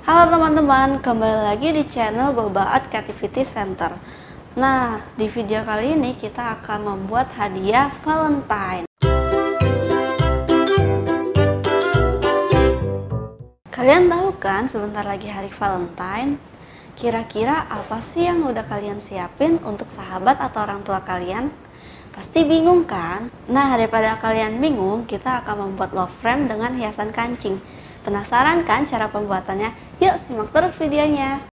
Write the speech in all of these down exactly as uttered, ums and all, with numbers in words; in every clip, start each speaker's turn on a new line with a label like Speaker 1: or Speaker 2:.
Speaker 1: Halo teman-teman, kembali lagi di channel Gobaat Creativity Center. Nah, di video kali ini kita akan membuat hadiah Valentine. Kalian tahu kan sebentar lagi hari Valentine? Kira-kira apa sih yang udah kalian siapin untuk sahabat atau orang tua kalian? Pasti bingung kan? Nah, daripada kalian bingung, kita akan membuat love frame dengan hiasan kancing. Penasaran kan cara pembuatannya? Yuk simak terus videonya.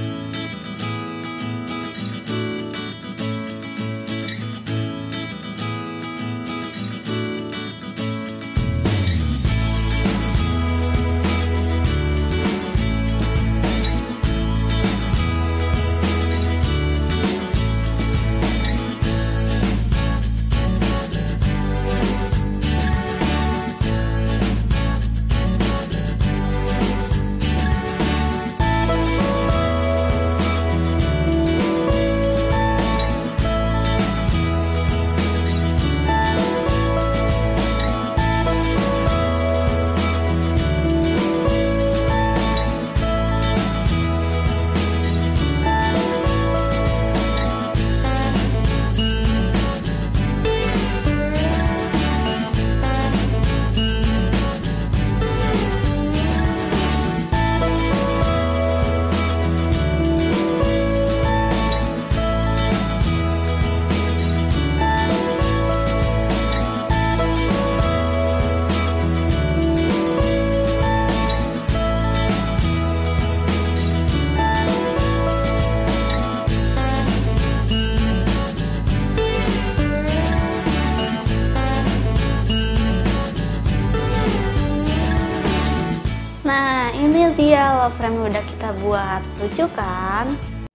Speaker 1: Nah, ini dia love frame yang udah kita buat. Lucu kan?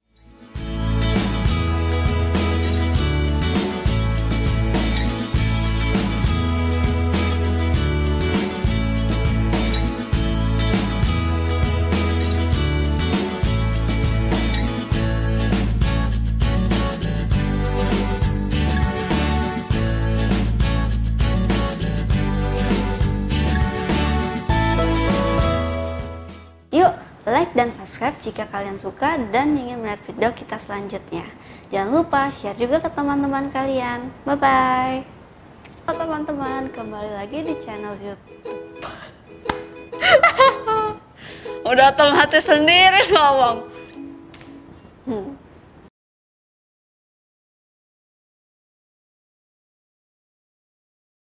Speaker 1: Yuk, like dan subscribe jika kalian suka dan ingin melihat video kita selanjutnya. Jangan lupa share juga ke teman-teman kalian. Bye-bye. Halo teman-teman, kembali lagi di channel YouTube. Udah otomatis sendiri ngomong.